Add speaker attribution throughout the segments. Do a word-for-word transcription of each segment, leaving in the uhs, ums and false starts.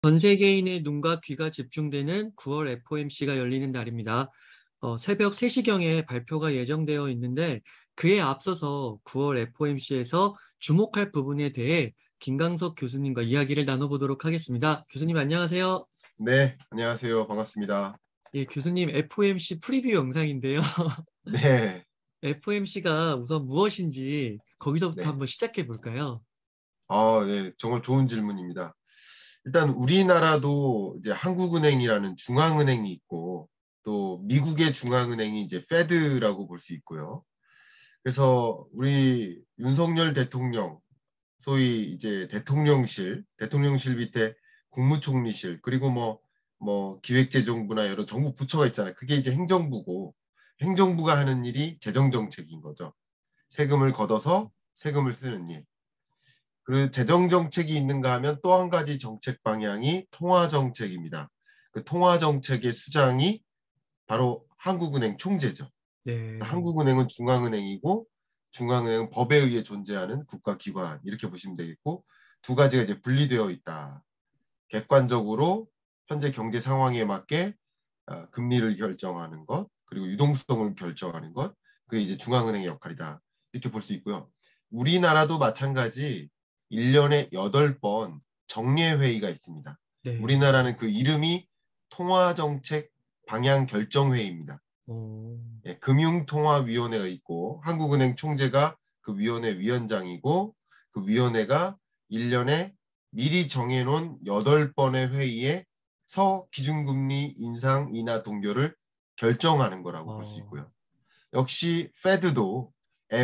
Speaker 1: 전 세계인의 눈과 귀가 집중되는 구월 에프오엠씨가 열리는 날입니다. 어, 새벽 세 시경에 발표가 예정되어 있는데 그에 앞서서 구월 에프오엠씨에서 주목할 부분에 대해 김강석 교수님과 이야기를 나눠보도록 하겠습니다. 교수님 안녕하세요.
Speaker 2: 네, 안녕하세요. 반갑습니다.
Speaker 1: 예, 교수님 에프오엠씨 프리뷰 영상인데요.
Speaker 2: 네,
Speaker 1: 에프오엠씨가 우선 무엇인지 거기서부터
Speaker 2: 네.
Speaker 1: 한번 시작해 볼까요?
Speaker 2: 아, 네, 정말 좋은 질문입니다. 일단 우리나라도 이제 한국은행이라는 중앙은행이 있고 또 미국의 중앙은행이 이제 페드라고 볼 수 있고요. 그래서 우리 윤석열 대통령, 소위 이제 대통령실, 대통령실 밑에 국무총리실, 그리고 뭐, 뭐 기획재정부나 여러 정부 부처가 있잖아요. 그게 이제 행정부고 행정부가 하는 일이 재정정책인 거죠. 세금을 걷어서 세금을 쓰는 일. 그리고 재정 정책이 있는가 하면 또 한 가지 정책 방향이 통화 정책입니다. 그 통화 정책의 수장이 바로 한국은행 총재죠.
Speaker 1: 네.
Speaker 2: 한국은행은 중앙은행이고 중앙은행은 법에 의해 존재하는 국가기관 이렇게 보시면 되겠고 두 가지가 이제 분리되어 있다. 객관적으로 현재 경제 상황에 맞게 아, 금리를 결정하는 것 그리고 유동성을 결정하는 것 그게 이제 중앙은행의 역할이다. 이렇게 볼 수 있고요. 우리나라도 마찬가지 일 년에 여덟 번 정례회의가 있습니다.
Speaker 1: 네.
Speaker 2: 우리나라는 그 이름이 통화정책 방향결정회의입니다.
Speaker 1: 어,
Speaker 2: 예, 금융통화위원회가 있고 한국은행 총재가 그 위원회 위원장이고 그 위원회가 일 년에 미리 정해놓은 여덟 번의 회의에 서 기준금리 인상 인하 동결을 결정하는 거라고 볼 수
Speaker 1: 어,
Speaker 2: 있고요. 역시 페드도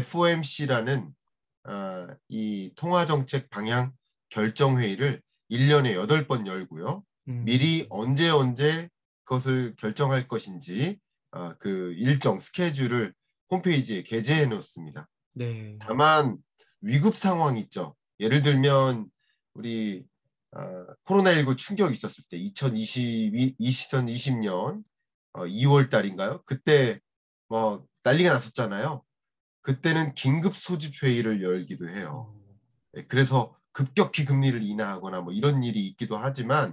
Speaker 2: 에프오엠씨라는 어, 이 통화정책 방향 결정회의를 일 년에 여덟 번 열고요.
Speaker 1: 음,
Speaker 2: 미리 언제 언제 그것을 결정할 것인지 어, 그 일정 스케줄을 홈페이지에 게재해 놓습니다.
Speaker 1: 네.
Speaker 2: 다만 위급 상황이 있죠. 예를 들면 우리 어, 코로나십구 충격이 있었을 때 이천이십이, 이천이십 년 어, 이월 달인가요? 그때 뭐 난리가 났었잖아요. 그때는 긴급 소집 회의를 열기도 해요.
Speaker 1: 어,
Speaker 2: 예, 그래서 급격히 금리를 인하하거나 뭐 이런 일이 있기도 하지만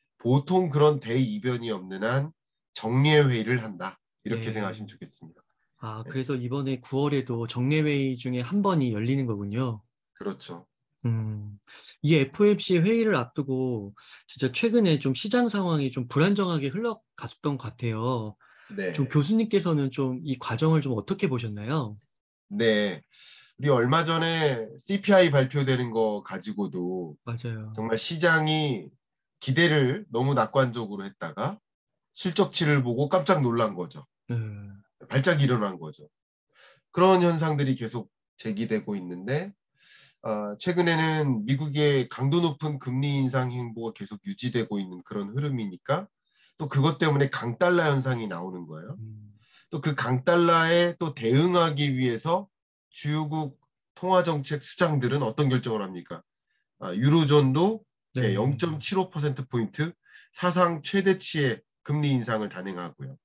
Speaker 2: 보통 그런 대이변이 없는 한 정례 회의를 한다. 이렇게
Speaker 1: 네.
Speaker 2: 생각하시면 좋겠습니다.
Speaker 1: 아,
Speaker 2: 네,
Speaker 1: 그래서 이번에 구월에도 정례회의 중에 한 번이 열리는 거군요.
Speaker 2: 그렇죠.
Speaker 1: 음, 이 에프오엠씨 회의를 앞두고 진짜 최근에 좀 시장 상황이 좀 불안정하게 흘러갔었던 것 같아요. 좀
Speaker 2: 네,
Speaker 1: 교수님께서는 좀 이 과정을 좀 어떻게 보셨나요?
Speaker 2: 네. 우리 얼마 전에 씨피아이 발표되는 거 가지고도
Speaker 1: 맞아요.
Speaker 2: 정말 시장이 기대를 너무 낙관적으로 했다가 실적치를 보고 깜짝 놀란 거죠.
Speaker 1: 네.
Speaker 2: 발작이 일어난 거죠. 그런 현상들이 계속 제기되고 있는데 어, 최근에는 미국의 강도 높은 금리 인상 행보가 계속 유지되고 있는 그런 흐름이니까 또 그것 때문에 강달러 현상이 나오는 거예요.
Speaker 1: 음,
Speaker 2: 또 그 강달러에 또 대응하기 위해서 주요국 통화정책 수장들은 어떤 결정을 합니까? 아, 유로존도
Speaker 1: 네.
Speaker 2: 영 점 칠오 퍼센트포인트 사상 최대치의 금리 인상을 단행하고요.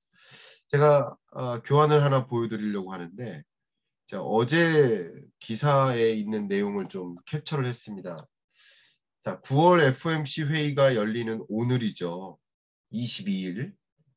Speaker 2: 제가 어, 교환을 하나 보여드리려고 하는데 제가 어제 기사에 있는 내용을 좀 캡처를 했습니다. 자, 구월 에프오엠씨 회의가 열리는 오늘이죠. 이십이 일.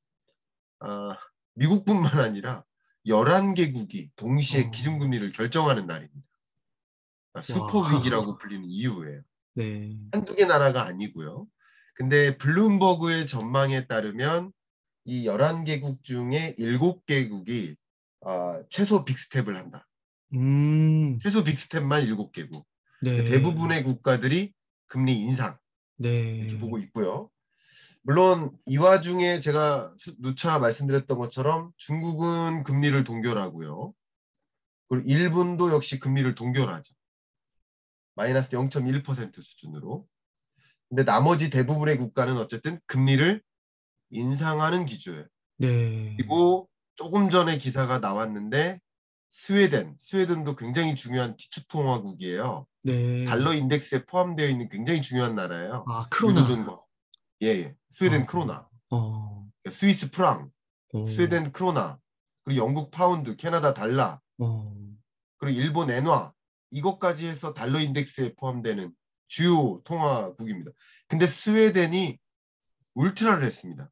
Speaker 2: 아, 미국뿐만 아니라 열한 개국이 동시에
Speaker 1: 어,
Speaker 2: 기준금리를 결정하는 날입니다. 아, 슈퍼
Speaker 1: 와.
Speaker 2: 위기라고 불리는 이유예요.
Speaker 1: 네.
Speaker 2: 한두 개 나라가 아니고요. 근데 블룸버그의 전망에 따르면 이 열한 개국 중에 일곱 개국이 아, 최소 빅스텝을 한다.
Speaker 1: 음,
Speaker 2: 최소 빅스텝만 일곱 개국.
Speaker 1: 네.
Speaker 2: 대부분의 국가들이 금리 인상 이렇게
Speaker 1: 네.
Speaker 2: 보고 있고요. 물론 이 와중에 제가 누차 말씀드렸던 것처럼 중국은 금리를 동결하고요. 그리고 일본도 역시 금리를 동결하죠. 마이너스 영 점 일 퍼센트 수준으로. 근데 나머지 대부분의 국가는 어쨌든 금리를 인상하는 기조예요.
Speaker 1: 네.
Speaker 2: 그리고 조금 전에 기사가 나왔는데 스웨덴, 스웨덴도 굉장히 중요한 기축통화국이에요.
Speaker 1: 네.
Speaker 2: 달러 인덱스에 포함되어 있는 굉장히 중요한 나라예요.
Speaker 1: 아, 크로나.
Speaker 2: 유로존과 예, 예. 스웨덴
Speaker 1: 어,
Speaker 2: 크로나,
Speaker 1: 어,
Speaker 2: 스위스 프랑,
Speaker 1: 어,
Speaker 2: 스웨덴 크로나, 그리고 영국 파운드, 캐나다 달러,
Speaker 1: 어,
Speaker 2: 그리고 일본 엔화 이것까지 해서 달러 인덱스에 포함되는 주요 통화국입니다. 근데 스웨덴이 울트라를 했습니다.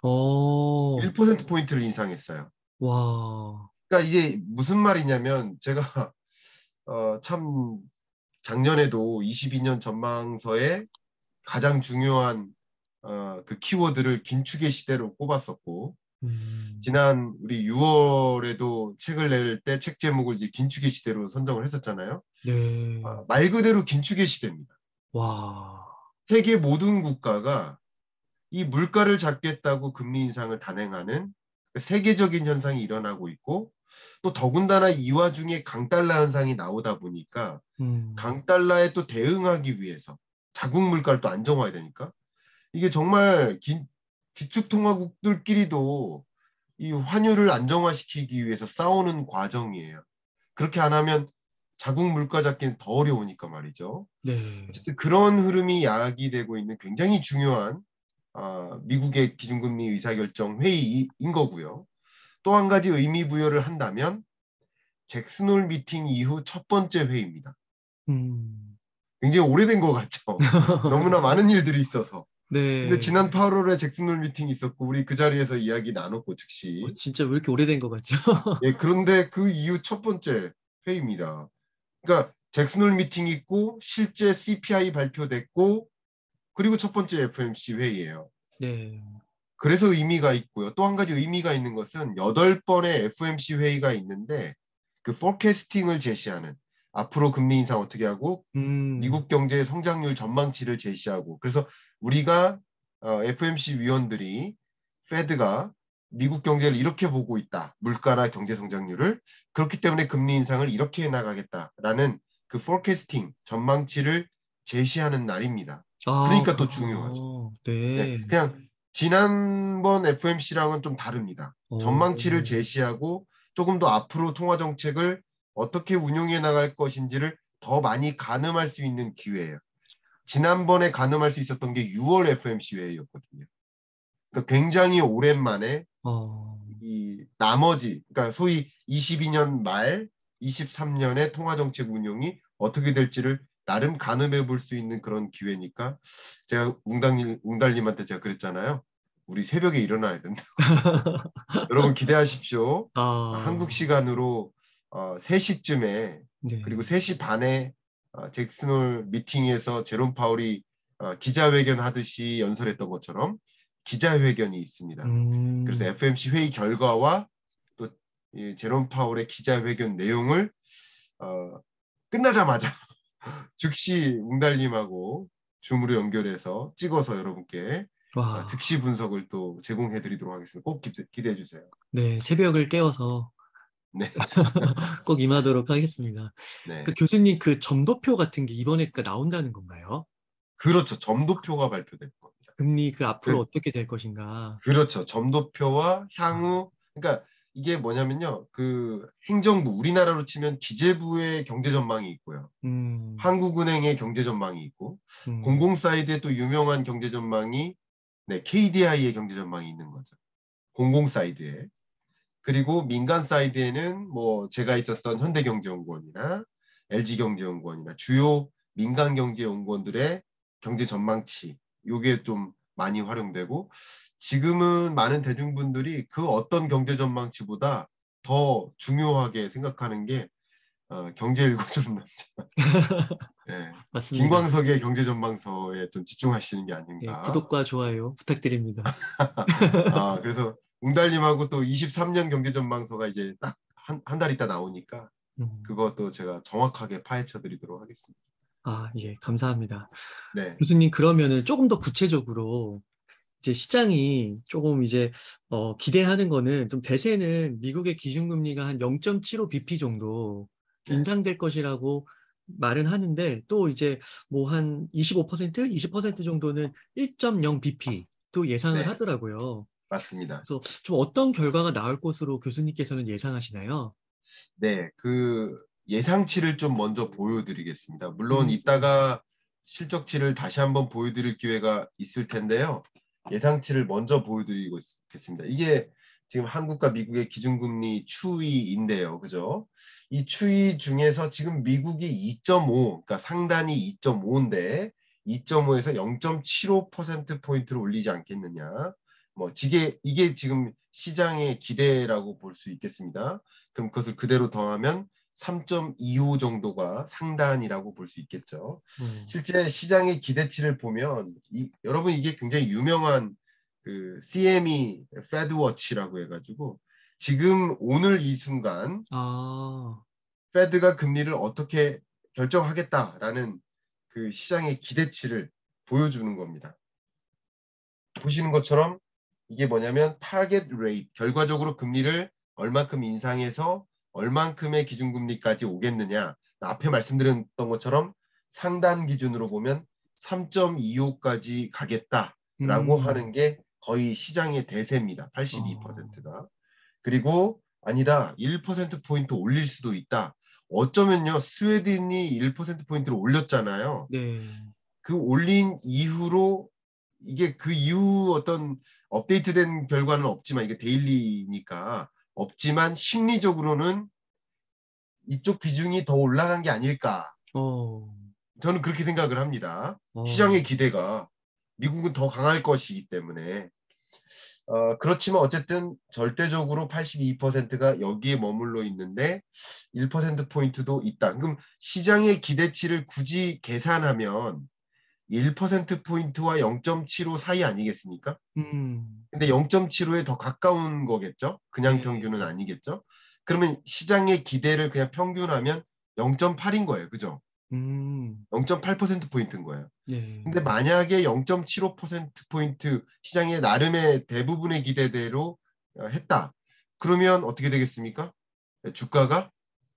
Speaker 1: 어,
Speaker 2: 일 퍼센트 포인트를 인상했어요.
Speaker 1: 와,
Speaker 2: 그러니까 이게 무슨 말이냐면 제가 어, 참 작년에도 이십이 년 전망서에 가장 중요한 어, 그 키워드를 긴축의 시대로 꼽았었고
Speaker 1: 음,
Speaker 2: 지난 우리 유월에도 책을 낼 때 책 제목을 이제 긴축의 시대로 선정을 했었잖아요.
Speaker 1: 네,
Speaker 2: 아, 말 그대로 긴축의 시대입니다.
Speaker 1: 와,
Speaker 2: 세계 모든 국가가 이 물가를 잡겠다고 금리 인상을 단행하는 세계적인 현상이 일어나고 있고 또 더군다나 이 와중에 강달러 현상이 나오다 보니까
Speaker 1: 음,
Speaker 2: 강달러에 또 대응하기 위해서 자국 물가를 또 안정화해야 되니까 이게 정말 기, 기축통화국들끼리도 이 환율을 안정화시키기 위해서 싸우는 과정이에요. 그렇게 안 하면 자국 물가 잡기는 더 어려우니까 말이죠.
Speaker 1: 네,
Speaker 2: 어쨌든 그런 흐름이 야기되고 있는 굉장히 중요한 아, 미국의 기준금리 의사결정 회의인 거고요. 또 한 가지 의미 부여를 한다면 잭슨홀 미팅 이후 첫 번째 회의입니다.
Speaker 1: 음,
Speaker 2: 굉장히 오래된 것 같죠. 너무나 많은 일들이 있어서. 근데
Speaker 1: 네,
Speaker 2: 지난 팔월에 잭슨홀 미팅이 있었고 우리 그 자리에서 이야기 나눴고
Speaker 1: 어,
Speaker 2: 즉시
Speaker 1: 진짜 왜 이렇게 오래된 것 같죠?
Speaker 2: 예, 그런데 그 이후 첫 번째 회의입니다. 그러니까 잭슨홀 미팅이 있고 실제 씨피아이 발표됐고 그리고 첫 번째 에프오엠씨 회의예요.
Speaker 1: 네,
Speaker 2: 그래서 의미가 있고요. 또 한 가지 의미가 있는 것은 여덟 번의 에프오엠씨 회의가 있는데 그 포캐스팅을 제시하는 앞으로 금리 인상 어떻게 하고
Speaker 1: 음,
Speaker 2: 미국 경제의 성장률 전망치를 제시하고 그래서 우리가 어, 에프오엠씨 위원들이 페드가 미국 경제를 이렇게 보고 있다. 물가나 경제 성장률을 그렇기 때문에 금리 인상을 이렇게 해 나가겠다라는 그 포캐스팅 전망치를 제시하는 날입니다.
Speaker 1: 아,
Speaker 2: 그러니까 또 중요하죠.
Speaker 1: 그렇군요.
Speaker 2: 네,
Speaker 1: 네,
Speaker 2: 그냥 지난번 에프오엠씨랑은 좀 다릅니다.
Speaker 1: 어,
Speaker 2: 전망치를 제시하고 조금 더 앞으로 통화 정책을 어떻게 운용해 나갈 것인지를 더 많이 가늠할 수 있는 기회예요. 지난번에 가늠할 수 있었던 게 유월 에프오엠씨 회의였거든요. 그러니까 굉장히 오랜만에
Speaker 1: 어,
Speaker 2: 이 나머지, 그러니까 소위 이십이 년 말, 이십삼 년의 통화 정책 운용이 어떻게 될지를 나름 가늠해 볼 수 있는 그런 기회니까 제가 웅달님, 웅달님한테 제가 그랬잖아요. 우리 새벽에 일어나야 된다. 여러분 기대하십시오. 한국
Speaker 1: 아,
Speaker 2: 시간으로 어, 세 시쯤에 그리고
Speaker 1: 네,
Speaker 2: 세 시 반에 어, 잭슨홀 미팅에서 제롬 파월이 어, 기자회견 하듯이 연설했던 것처럼 기자회견이 있습니다. 그래서
Speaker 1: 음,
Speaker 2: 에프오엠씨 회의 결과와 또 이 제롬 파월의 기자회견 내용을 어, 끝나자마자 즉시 웅달님하고 줌으로 연결해서 찍어서 여러분께 어,
Speaker 1: 와,
Speaker 2: 즉시 분석을 또 제공해 드리도록 하겠습니다. 꼭 기대, 기대해 주세요.
Speaker 1: 네, 새벽을 깨워서
Speaker 2: 네,
Speaker 1: 꼭 임하도록 하겠습니다. 그
Speaker 2: 네.
Speaker 1: 교수님 그 점도표 같은 게 이번에 그 나온다는 건가요?
Speaker 2: 그렇죠. 점도표가 발표될 겁니다.
Speaker 1: 금리 그 앞으로
Speaker 2: 그,
Speaker 1: 어떻게 될 것인가?
Speaker 2: 그렇죠. 점도표와
Speaker 1: 아,
Speaker 2: 향후, 그러니까 이게 뭐냐면요. 그 행정부, 우리나라로 치면 기재부의 경제 전망이 있고요.
Speaker 1: 음,
Speaker 2: 한국은행의 경제 전망이 있고,
Speaker 1: 음,
Speaker 2: 공공 사이드에 또 유명한 경제 전망이 네, 케이디아이의 경제 전망이 있는 거죠. 공공 사이드에. 그리고 민간 사이드에는 뭐 제가 있었던 현대경제연구원이나 엘지경제연구원이나 주요 민간경제연구원들의 경제 전망치 요게 좀 많이 활용되고 지금은 많은 대중분들이 그 어떤 경제 전망치보다 더 중요하게 생각하는 게 어, 경제일고전 남자 예,
Speaker 1: 맞습니다.
Speaker 2: 김광석의 경제전망서에 좀 집중하시는 게
Speaker 1: 예,
Speaker 2: 아닌가.
Speaker 1: 구독과 좋아요 부탁드립니다.
Speaker 2: 아 그래서 웅달님하고 또 이십삼 년 경제전망서가 이제 딱 한 한 달 있다 나오니까
Speaker 1: 음,
Speaker 2: 그것도 제가 정확하게 파헤쳐 드리도록 하겠습니다.
Speaker 1: 아, 예, 감사합니다.
Speaker 2: 네,
Speaker 1: 교수님, 그러면은 조금 더 구체적으로 이제 시장이 조금 이제 어, 기대하는 거는 좀 대세는 미국의 기준금리가 한 영 점 칠오 비피 정도
Speaker 2: 네,
Speaker 1: 인상될 것이라고 말은 하는데 또 이제 뭐 한 이십오 퍼센트, 이십 퍼센트 정도는 일 점 영 비피 또 예상을
Speaker 2: 네,
Speaker 1: 하더라고요.
Speaker 2: 맞습니다.
Speaker 1: 그래서 좀 어떤 결과가 나올 것으로 교수님께서는 예상하시나요?
Speaker 2: 네, 그 예상치를 좀 먼저 보여드리겠습니다. 물론
Speaker 1: 음,
Speaker 2: 이따가 실적치를 다시 한번 보여드릴 기회가 있을 텐데요. 예상치를 먼저 보여드리겠습니다. 이게 지금 한국과 미국의 기준금리 추이인데요. 그죠? 이 추이 중에서 지금 미국이 이 점 오, 그러니까 상단이 이 점 오인데 이 점 오에서 영 점 칠오 퍼센트 포인트를 올리지 않겠느냐. 뭐 이게 이게 지금 시장의 기대라고 볼 수 있겠습니다. 그럼 그것을 그대로 더하면 삼 점 이오 정도가 상단이라고 볼 수 있겠죠.
Speaker 1: 음.
Speaker 2: 실제 시장의 기대치를 보면 이, 여러분 이게 굉장히 유명한 그 씨엠이 페드워치라고 해가지고 지금 오늘 이 순간
Speaker 1: 아,
Speaker 2: 페드가 금리를 어떻게 결정하겠다라는 그 시장의 기대치를 보여주는 겁니다. 보시는 것처럼 이게 뭐냐면 타겟 레이트, 결과적으로 금리를 얼만큼 인상해서 얼만큼의 기준금리까지 오겠느냐. 앞에 말씀드렸던 것처럼 상단 기준으로 보면 삼 점 이오까지 가겠다라고
Speaker 1: 음,
Speaker 2: 하는 게 거의 시장의 대세입니다.
Speaker 1: 어,
Speaker 2: 팔십이 퍼센트가. 그리고 아니다. 일 퍼센트 포인트 올릴 수도 있다. 어쩌면요. 스웨덴이 일 퍼센트 포인트를 올렸잖아요.
Speaker 1: 네.
Speaker 2: 그 올린 이후로 이게 그 이후 어떤 업데이트된 결과는 없지만 이게 데일리니까 없지만 심리적으로는 이쪽 비중이 더 올라간 게 아닐까.
Speaker 1: 어,
Speaker 2: 저는 그렇게 생각을 합니다.
Speaker 1: 어,
Speaker 2: 시장의 기대가 미국은 더 강할 것이기 때문에. 어, 그렇지만 어쨌든 절대적으로 팔십이 퍼센트가 여기에 머물러 있는데 일 퍼센트 포인트도 있다. 그럼 시장의 기대치를 굳이 계산하면 일 퍼센트 포인트와 영 점 칠오 사이 아니겠습니까?
Speaker 1: 음,
Speaker 2: 근데 영 점 칠오에 더 가까운 거겠죠? 그냥
Speaker 1: 네.
Speaker 2: 평균은 아니겠죠? 그러면 시장의 기대를 그냥 평균하면 영 점 팔인 거예요. 그죠?
Speaker 1: 음,
Speaker 2: 영 점 팔 퍼센트 포인트인 거예요.
Speaker 1: 네.
Speaker 2: 근데 만약에 영 점 칠오 퍼센트 포인트 시장의 나름의 대부분의 기대대로 어, 했다. 그러면 어떻게 되겠습니까? 주가가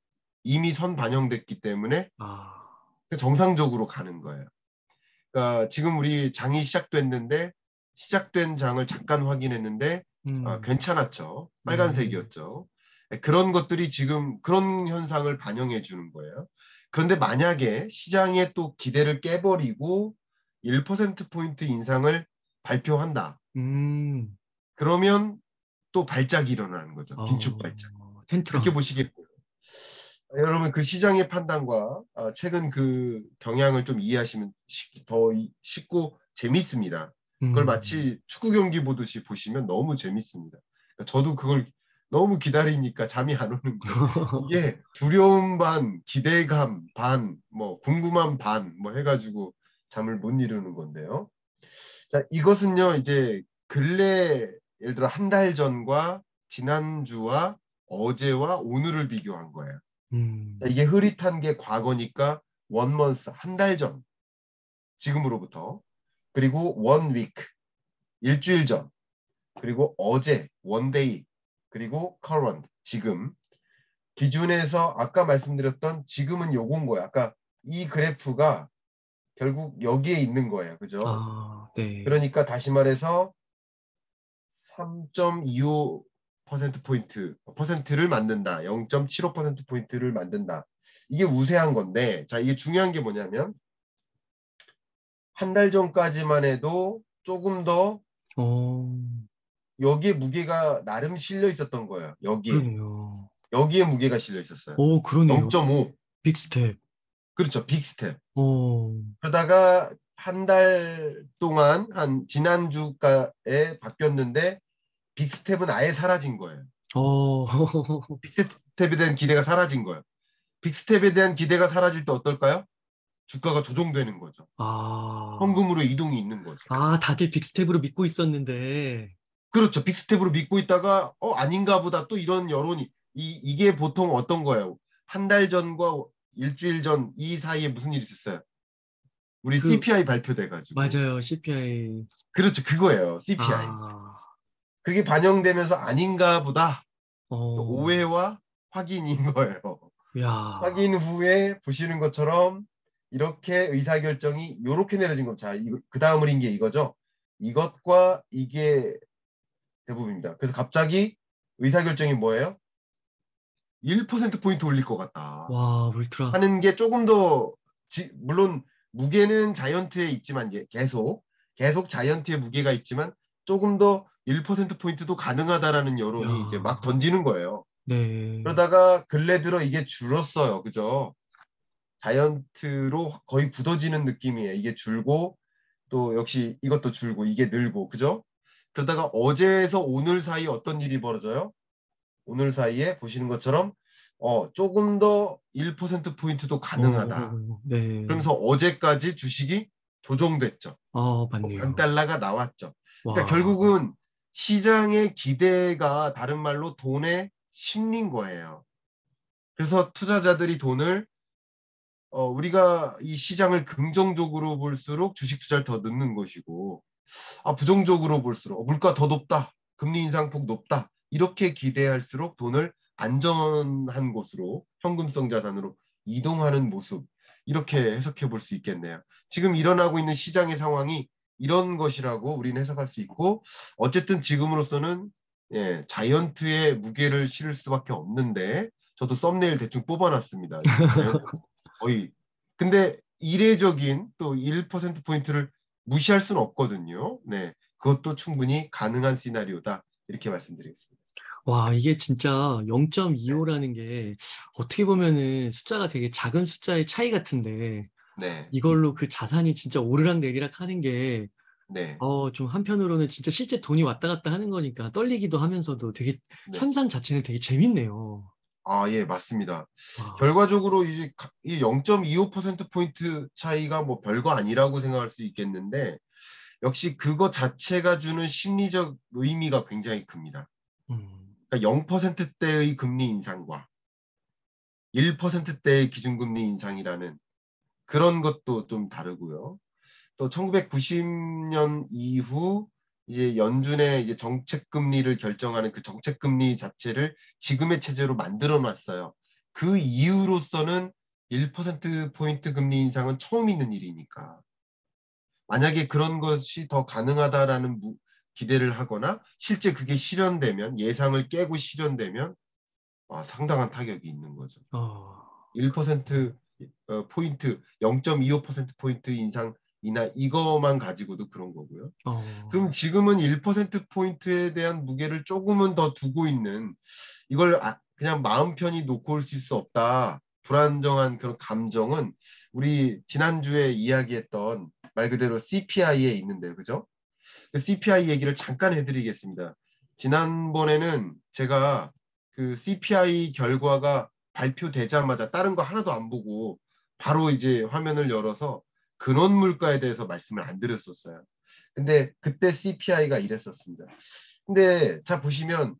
Speaker 2: 이미 선 반영됐기 때문에
Speaker 1: 아,
Speaker 2: 정상적으로 가는 거예요. 그러니까 지금 우리 장이 시작됐는데 시작된 장을 잠깐 확인했는데 아,
Speaker 1: 음,
Speaker 2: 괜찮았죠.
Speaker 1: 네.
Speaker 2: 빨간색이었죠. 네, 그런 것들이 지금 그런 현상을 반영해 주는 거예요. 그런데 만약에 시장의 또 기대를 깨버리고 일 퍼센트 포인트 인상을 발표한다.
Speaker 1: 음,
Speaker 2: 그러면 또 발작이 일어나는 거죠. 긴축
Speaker 1: 어,
Speaker 2: 발작. 그렇게
Speaker 1: 텐트럼.
Speaker 2: 보시겠고요. 여러분 그 시장의 판단과 아, 최근 그 경향을 좀 이해하시면 쉽- 더 이- 쉽고 재밌습니다. 그걸
Speaker 1: 음,
Speaker 2: 마치 축구 경기 보듯이 보시면 너무 재밌습니다. 그러니까 저도 그걸 너무 기다리니까 잠이 안 오는데 이게 두려움 반, 기대감 반, 뭐 궁금함 반, 뭐 해가지고 잠을 못 이루는 건데요. 자, 이것은요 이제 근래 예를 들어 한 달 전과 지난주와 어제와 오늘을 비교한 거예요.
Speaker 1: 음,
Speaker 2: 이게 흐릿한 게 과거니까 원 먼스 한 달 전, 지금으로부터. 그리고 원 위크 일주일 전. 그리고 어제 원데이. 그리고 current 지금. 기준에서 아까 말씀드렸던 지금은 요건 거야. 아까 이 그래프가 결국 여기에 있는 거예요. 그죠?
Speaker 1: 아, 네.
Speaker 2: 그러니까 다시 말해서 삼 점 이오 퍼센트 포인트 퍼센트를 만든다. 영 점 칠오 퍼센트 포인트를 만든다. 이게 우세한 건데 자 이게 중요한 게 뭐냐면 한 달 전까지만 해도 조금 더
Speaker 1: 어,
Speaker 2: 여기에 무게가 나름 실려 있었던 거예요. 여기에.
Speaker 1: 그러네요.
Speaker 2: 여기에 무게가 실려 있었어요.
Speaker 1: 오, 그러네요.
Speaker 2: 영 점 오.
Speaker 1: 빅스텝.
Speaker 2: 그렇죠. 빅스텝.
Speaker 1: 어,
Speaker 2: 그러다가 한 달 동안 한 지난주가에 바뀌었는데 빅스텝은 아예 사라진 거예요.
Speaker 1: 어,
Speaker 2: 빅스텝에 대한 기대가 사라진 거예요. 빅스텝에 대한 기대가 사라질 때 어떨까요? 주가가 조정되는 거죠.
Speaker 1: 아,
Speaker 2: 현금으로 이동이 있는 거죠.
Speaker 1: 아, 다들 빅스텝으로 믿고 있었는데,
Speaker 2: 그렇죠. 빅스텝으로 믿고 있다가 어 아닌가 보다 또 이런 여론이 이 이게 보통 어떤 거예요? 한 달 전과 일주일 전 이 사이에 무슨 일이 있었어요? 우리
Speaker 1: 그,
Speaker 2: 씨피아이 발표돼 가지고.
Speaker 1: 맞아요. 씨피아이.
Speaker 2: 그렇죠. 그거예요. 씨피아이.
Speaker 1: 아,
Speaker 2: 그게 반영되면서 아닌가 보다.
Speaker 1: 어,
Speaker 2: 오해와 확인인 거예요.
Speaker 1: 야,
Speaker 2: 확인 후에 보시는 것처럼 이렇게 의사결정이 이렇게 내려진 겁니다. 자, 이거, 그 다음 을린 게 이거죠. 이것과 이게 대부분입니다. 그래서 갑자기 의사결정이 뭐예요? 일 퍼센트 포인트 올릴 것 같다.
Speaker 1: 와, 울트라.
Speaker 2: 하는 게 조금 더 지, 물론 무게는 자이언트에 있지만 이제 계속 계속 자이언트의 무게가 있지만 조금 더 일 퍼센트 포인트도 가능하다라는
Speaker 1: 야,
Speaker 2: 여론이 이제 막 던지는 거예요.
Speaker 1: 네.
Speaker 2: 그러다가 근래 들어 이게 줄었어요. 그죠? 자이언트로 거의 굳어지는 느낌이에요. 이게 줄고 또 역시 이것도 줄고 이게 늘고 그죠? 그러다가 어제에서 오늘 사이에 어떤 일이 벌어져요? 오늘 사이에 보시는 것처럼 어, 조금 더 일 퍼센트 포인트도 가능하다.
Speaker 1: 어, 네.
Speaker 2: 그러면서 어제까지 주식이 조정됐죠.
Speaker 1: 아,
Speaker 2: 뭐
Speaker 1: 맞네요.
Speaker 2: 강달러가 나왔죠. 그러니까
Speaker 1: 와,
Speaker 2: 결국은 시장의 기대가 다른 말로 돈의 심리인 거예요. 그래서 투자자들이 돈을 어, 우리가 이 시장을 긍정적으로 볼수록 주식 투자를 더 넣는 것이고 아, 부정적으로 볼수록 어, 물가 더 높다. 금리 인상폭 높다. 이렇게 기대할수록 돈을 안전한 곳으로 현금성 자산으로 이동하는 모습 이렇게 해석해 볼 수 있겠네요. 지금 일어나고 있는 시장의 상황이 이런 것이라고 우리는 해석할 수 있고 어쨌든 지금으로서는 예, 자이언트의 무게를 실을 수밖에 없는데 저도 썸네일 대충 뽑아놨습니다. 지금 자이언트 거의 근데 이례적인 또 일 퍼센트 포인트를 무시할 수는 없거든요. 네, 그것도 충분히 가능한 시나리오다 이렇게 말씀드리겠습니다.
Speaker 1: 와, 이게 진짜 영 점 이오라는 게 어떻게 보면은 숫자가 되게 작은 숫자의 차이 같은데
Speaker 2: 네,
Speaker 1: 이걸로 그 자산이 진짜 오르락내리락 하는 게
Speaker 2: 네,
Speaker 1: 어, 좀 한편으로는 진짜 실제 돈이 왔다 갔다 하는 거니까 떨리기도 하면서도 되게
Speaker 2: 네.
Speaker 1: 현상 자체는 되게 재밌네요.
Speaker 2: 아, 예, 맞습니다.
Speaker 1: 와,
Speaker 2: 결과적으로 이제 가- 이 영 점 이오 퍼센트 포인트 차이가 뭐 별거 아니라고 생각할 수 있겠는데 역시 그거 자체가 주는 심리적 의미가 굉장히 큽니다.
Speaker 1: 음,
Speaker 2: 그러니까 영 퍼센트대의 금리 인상과 일 퍼센트대의 기준금리 인상이라는 그런 것도 좀 다르고요. 또 천구백구십 년 이후 이제 연준의 이제 정책 금리를 결정하는 그 정책 금리 자체를 지금의 체제로 만들어 놨어요. 그 이후로서는 일 퍼센트 포인트 금리 인상은 처음 있는 일이니까. 만약에 그런 것이 더 가능하다라는 무- 기대를 하거나 실제 그게 실현되면 예상을 깨고 실현되면 아, 상당한 타격이 있는 거죠.
Speaker 1: 어,
Speaker 2: 일 퍼센트 어, 포인트, 영 점 이오 퍼센트 포인트 인상이나 이거만 가지고도 그런 거고요. 그럼
Speaker 1: 어,
Speaker 2: 지금은 일 퍼센트 포인트에 대한 무게를 조금은 더 두고 있는 이걸 아, 그냥 마음 편히 놓고 올 수 없다. 불안정한 그런 감정은 우리 지난주에 이야기했던 말 그대로 씨피아이에 있는데요. 그죠? 그 씨피아이 얘기를 잠깐 해드리겠습니다. 지난번에는 제가 그 씨피아이 결과가 발표되자마자 다른 거 하나도 안 보고 바로 이제 화면을 열어서 근원 물가에 대해서 말씀을 안 드렸었어요. 근데 그때 씨피아이가 이랬었습니다. 근데 자 보시면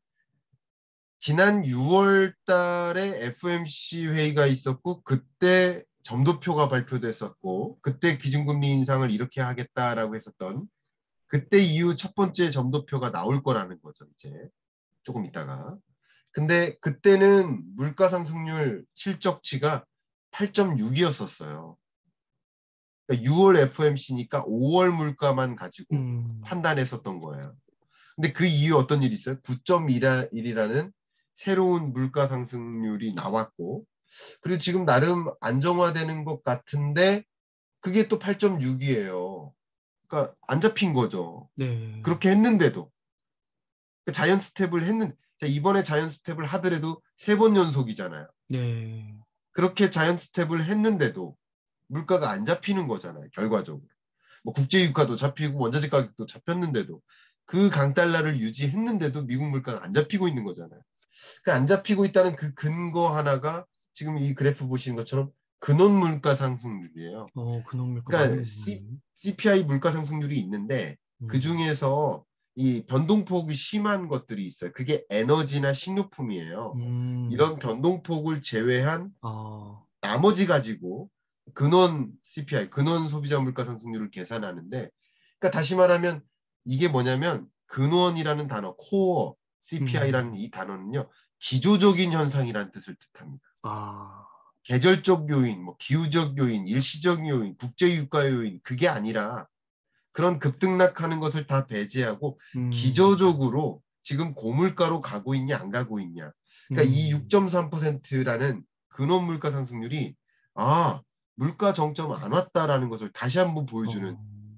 Speaker 2: 지난 유월 달에 에프오엠씨 회의가 있었고 그때 점도표가 발표됐었고 그때 기준금리 인상을 이렇게 하겠다라고 했었던 그때 이후 첫 번째 점도표가 나올 거라는 거죠, 이제. 조금 있다가. 근데 그때는 물가 상승률 실적치가 팔 점 육이었었어요. 그러니까 유월 에프오엠씨니까 오월 물가만 가지고
Speaker 1: 음,
Speaker 2: 판단했었던 거예요. 근데 그 이후 어떤 일이 있어요? 구 점 일이라는 새로운 물가 상승률이 나왔고, 그리고 지금 나름 안정화되는 것 같은데, 그게 또 팔 점 육이에요. 그러니까 안 잡힌 거죠.
Speaker 1: 네,
Speaker 2: 그렇게 했는데도. 그 자이언 스텝을 했는 자, 이번에 자이언 스텝을 하더라도 세 번 연속이잖아요.
Speaker 1: 네,
Speaker 2: 그렇게 자이언 스텝을 했는데도 물가가 안 잡히는 거잖아요. 결과적으로. 뭐 국제 유가도 잡히고 원자재 가격도 잡혔는데도 그 강달러를 유지했는데도 미국 물가가 안 잡히고 있는 거잖아요. 그 안 잡히고 있다는 그 근거 하나가 지금 이 그래프 보시는 것처럼 근원 물가 상승률이에요.
Speaker 1: 어, 근원물가 많이
Speaker 2: 그러니까 C,
Speaker 1: 오르네.
Speaker 2: 씨피아이 물가 상승률이 있는데 그
Speaker 1: 음,
Speaker 2: 중에서 이 변동폭이 심한 것들이 있어요. 그게 에너지나 식료품이에요.
Speaker 1: 음,
Speaker 2: 이런 변동폭을 제외한
Speaker 1: 아,
Speaker 2: 나머지 가지고 근원 씨피아이, 근원 소비자 물가 상승률을 계산하는데, 그러니까 다시 말하면 이게 뭐냐면 근원이라는 단어, 코어 씨피아이라는
Speaker 1: 음,
Speaker 2: 이 단어는요, 기조적인 현상이라는 뜻을 뜻합니다.
Speaker 1: 아,
Speaker 2: 계절적 요인, 뭐 기후적 요인, 일시적 요인, 국제 유가 요인 그게 아니라 그런 급등락하는 것을 다 배제하고
Speaker 1: 음,
Speaker 2: 기저적으로 지금 고물가로 가고 있냐 안 가고 있냐. 그러니까 이
Speaker 1: 음,
Speaker 2: 육 점 삼 퍼센트라는 근원 물가 상승률이 아 물가 정점 안 왔다라는 것을 다시 한번 보여주는
Speaker 1: 어.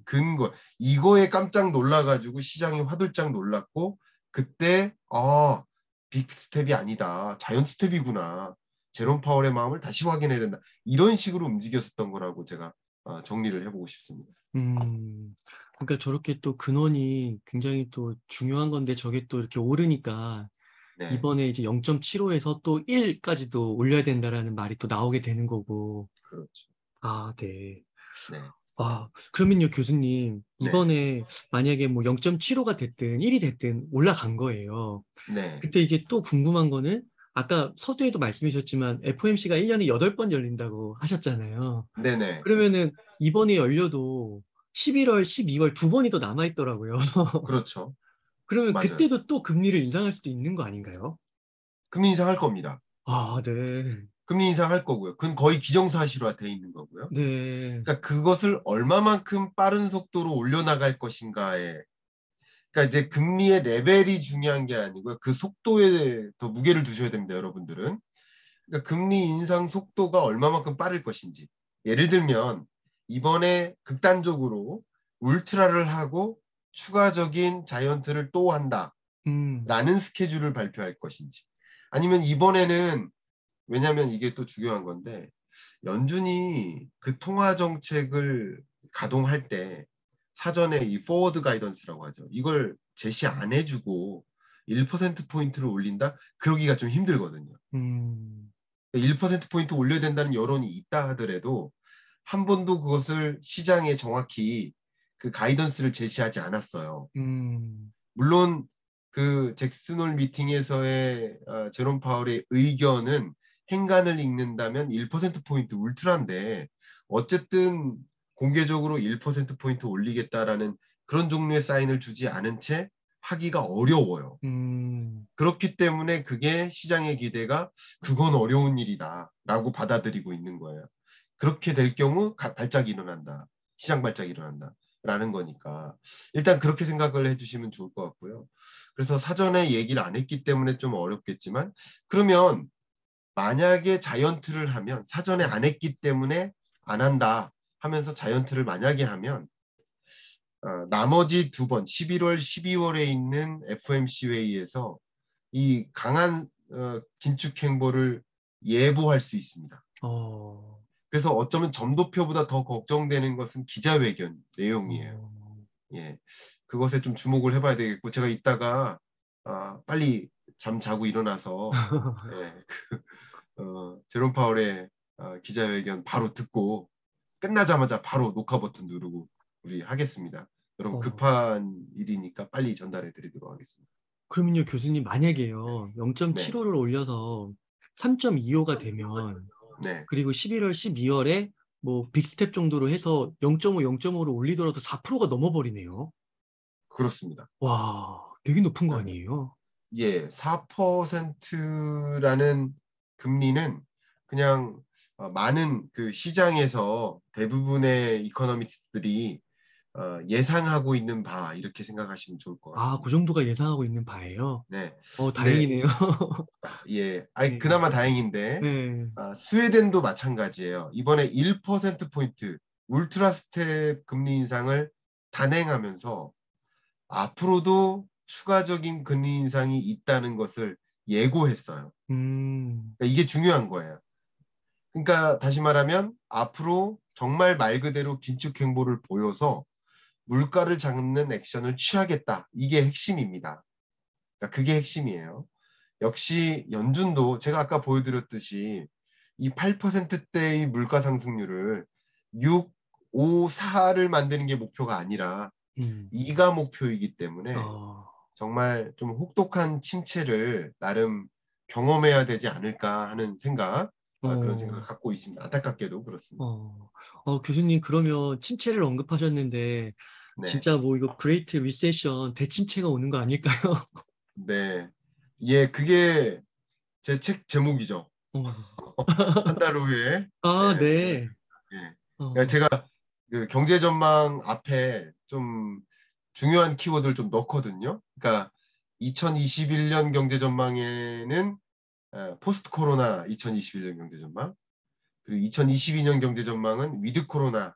Speaker 2: 근거 이거에 깜짝 놀라가지고 시장이 화들짝 놀랐고 그때 아 빅 스텝이 아니다 자이언트 스텝이구나 제롬 파월의 마음을 다시 확인해야 된다 이런 식으로 움직였었던 거라고 제가 어, 정리를 해보고 싶습니다.
Speaker 1: 음, 그러니까 저렇게 또 근원이 굉장히 또 중요한 건데 저게 또 이렇게 오르니까
Speaker 2: 네,
Speaker 1: 이번에 이제 영 점 칠오에서 또 일까지도 올려야 된다라는 말이 또 나오게 되는 거고.
Speaker 2: 그렇죠.
Speaker 1: 아, 네.
Speaker 2: 네,
Speaker 1: 아, 그러면요, 교수님.
Speaker 2: 네,
Speaker 1: 이번에 만약에 뭐 영 점 칠오가 됐든 일이 됐든 올라간 거예요.
Speaker 2: 네,
Speaker 1: 그때 이게 또 궁금한 거는 아까 서두에도 말씀해 주셨지만 에프오엠씨가 일 년에 여덟 번 열린다고 하셨잖아요.
Speaker 2: 네, 네,
Speaker 1: 그러면은 이번에 열려도 십일월, 십이월 두 번이 더 남아있더라고요.
Speaker 2: 그렇죠.
Speaker 1: 그러면
Speaker 2: 맞아요.
Speaker 1: 그때도 또 금리를 인상할 수도 있는 거 아닌가요?
Speaker 2: 금리 인상할 겁니다.
Speaker 1: 아, 네.
Speaker 2: 금리 인상할 거고요. 그건 거의 기정사실화 돼 있는 거고요.
Speaker 1: 네.
Speaker 2: 그러니까 그것을 얼마만큼 빠른 속도로 올려나갈 것인가에 그러니까 이제 금리의 레벨이 중요한 게 아니고요. 그 속도에 더 무게를 두셔야 됩니다, 여러분들은. 그러니까 금리 인상 속도가 얼마만큼 빠를 것인지. 예를 들면 이번에 극단적으로 울트라를 하고 추가적인 자이언트를 또
Speaker 1: 음,
Speaker 2: 한다라는 스케줄을 발표할 것인지. 아니면 이번에는 왜냐하면 이게 또 중요한 건데 연준이 그 통화 정책을 가동할 때 사전에 이 포워드 가이던스라고 하죠. 이걸 제시 안 해주고 일 퍼센트 포인트를 올린다? 그러기가 좀 힘들거든요.
Speaker 1: 음,
Speaker 2: 일 퍼센트 포인트 올려야 된다는 여론이 있다 하더라도 한 번도 그것을 시장에 정확히 그 가이던스를 제시하지 않았어요.
Speaker 1: 음,
Speaker 2: 물론 그 잭슨홀 미팅에서의 어, 제롬 파월의 의견은 행간을 읽는다면 일 퍼센트 포인트 울트라인데 어쨌든 공개적으로 일 퍼센트 포인트 올리겠다라는 그런 종류의 사인을 주지 않은 채 하기가 어려워요.
Speaker 1: 음,
Speaker 2: 그렇기 때문에 그게 시장의 기대가 그건 어려운 일이다라고 받아들이고 있는 거예요. 그렇게 될 경우 발작이 일어난다. 시장 발작이 일어난다. 라는 거니까 일단 그렇게 생각을 해주시면 좋을 것 같고요. 그래서 사전에 얘기를 안 했기 때문에 좀 어렵겠지만 그러면 만약에 자이언트를 하면 사전에 안 했기 때문에 안 한다 하면서 자이언트를 만약에 하면 어, 나머지 두 번 십일월, 십이월에 있는 에프오엠씨 회의에서 이 강한 어, 긴축 행보를 예보할 수 있습니다.
Speaker 1: 어,
Speaker 2: 그래서 어쩌면 점도표보다 더 걱정되는 것은 기자회견 내용이에요.
Speaker 1: 어,
Speaker 2: 예, 그것에 좀 주목을 해봐야 되겠고 제가 이따가 아, 빨리 잠 자고 일어나서 예, 그, 어, 제롬 파월의 아, 기자회견 바로 듣고 끝나자마자 바로 녹화 버튼 누르고 우리 하겠습니다. 여러분
Speaker 1: 어.
Speaker 2: 급한 일이니까 빨리 전달해 드리도록 하겠습니다.
Speaker 1: 그러면요, 교수님, 만약에요,
Speaker 2: 네,
Speaker 1: 영 점 칠오를 올려서 삼 점 이오가 되면,
Speaker 2: 네,
Speaker 1: 그리고 십일월, 십이월에 뭐 빅스텝 정도로 해서 영 점 오, 영 점 오로 올리더라도 사 퍼센트가 넘어버리네요.
Speaker 2: 그렇습니다.
Speaker 1: 와, 되게 높은 거
Speaker 2: 네.
Speaker 1: 아니에요?
Speaker 2: 예, 사 퍼센트라는 금리는 그냥 어, 많은 그 시장에서 대부분의 이코노미스트들이 어, 예상하고 있는 바 이렇게 생각하시면 좋을 것
Speaker 1: 아, 그
Speaker 2: 같습니다.
Speaker 1: 정도가 예상하고 있는 바예요?
Speaker 2: 네,
Speaker 1: 어,
Speaker 2: 근데
Speaker 1: 다행이네요.
Speaker 2: 예, 아이
Speaker 1: 네,
Speaker 2: 그나마 다행인데
Speaker 1: 네.
Speaker 2: 아, 스웨덴도 마찬가지예요. 이번에 일 퍼센트 포인트 울트라 스텝 금리 인상을 단행하면서 앞으로도 추가적인 금리 인상이 있다는 것을 예고했어요.
Speaker 1: 음,
Speaker 2: 그러니까 이게 중요한 거예요. 그러니까 다시 말하면 앞으로 정말 말 그대로 긴축 행보를 보여서 물가를 잡는 액션을 취하겠다. 이게 핵심입니다. 그러니까 그게 핵심이에요. 역시 연준도 제가 아까 보여드렸듯이 이 팔 퍼센트대의 물가 상승률을 육, 오, 사를 만드는 게 목표가 아니라
Speaker 1: 음,
Speaker 2: 이가 목표이기 때문에
Speaker 1: 어,
Speaker 2: 정말 좀 혹독한 침체를 나름 경험해야 되지 않을까 하는 생각, 아, 그런 생각을
Speaker 1: 어,
Speaker 2: 갖고 있습니다. 안타깝게도 그렇습니다.
Speaker 1: 어, 어, 교수님, 그러면 침체를 언급하셨는데,
Speaker 2: 네,
Speaker 1: 진짜 뭐 이거 그레이트 리세션, 대침체가 오는 거 아닐까요?
Speaker 2: 네, 예, 그게 제 책 제목이죠.
Speaker 1: 어.
Speaker 2: 한 달 후에,
Speaker 1: 아,
Speaker 2: 예, 제가,
Speaker 1: 네.
Speaker 2: 예, 그러니까
Speaker 1: 어,
Speaker 2: 제가 그 경제 전망 앞에 좀 중요한 키워드를 좀 넣거든요. 그러니까 이천이십일 년 경제 전망에는 어, 포스트 코로나 이천이십일 년 경제 전망, 그리고 이천이십이 년 경제 전망은 위드 코로나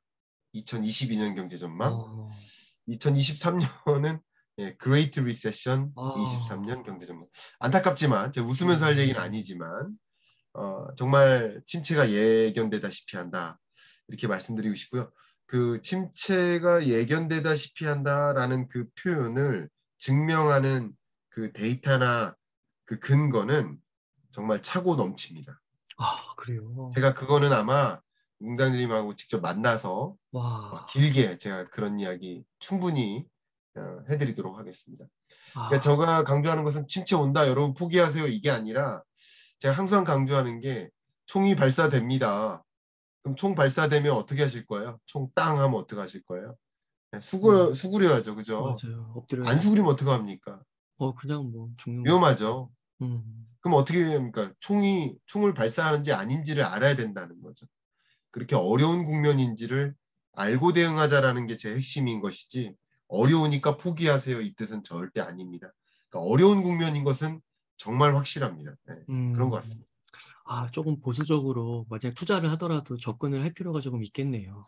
Speaker 2: 이천이십이 년 경제 전망.
Speaker 1: 어,
Speaker 2: 이천이십삼 년은 예, Great Recession, 이십삼 년
Speaker 1: 아,
Speaker 2: 경제 전망. 안타깝지만 제가 웃으면서 할 얘기는
Speaker 1: 음,
Speaker 2: 아니지만 어, 정말 침체가 예견되다시피 한다. 이렇게 말씀드리고 싶고요. 그 침체가 예견되다시피 한다라는 그 표현을 증명하는 그 데이터나 그 근거는 정말 차고 넘칩니다.
Speaker 1: 아, 그래요.
Speaker 2: 제가 그거는 아마 웅장님하고 직접 만나서 어,
Speaker 1: 와,
Speaker 2: 길게 제가 그런 이야기 충분히 어, 해드리도록 하겠습니다. 그러니까
Speaker 1: 아,
Speaker 2: 제가 강조하는 것은 침체 온다, 여러분 포기하세요 이게 아니라 제가 항상 강조하는 게 총이 발사됩니다. 그럼 총 발사되면 어떻게 하실 거예요? 총 땅 하면 어떻게 하실 거예요? 네, 수그,
Speaker 1: 음,
Speaker 2: 수그려야죠. 그죠?
Speaker 1: 맞아요.
Speaker 2: 안
Speaker 1: 엎드려야죠.
Speaker 2: 수그리면 어떻게 합니까?
Speaker 1: 어, 그냥 뭐 죽는 거죠.
Speaker 2: 위험하죠.
Speaker 1: 음,
Speaker 2: 그럼 어떻게 해야 합니까? 총이, 총을 발사하는지 아닌지를 알아야 된다는 거죠. 그렇게 어려운 국면인지를 알고 대응하자라는 게 제 핵심인 것이지 어려우니까 포기하세요 이 뜻은 절대 아닙니다. 그러니까 어려운 국면인 것은 정말 확실합니다. 네, 그런 것
Speaker 1: 음,
Speaker 2: 같습니다.
Speaker 1: 아, 조금 보수적으로 만약 투자를 하더라도 접근을 할 필요가 조금 있겠네요.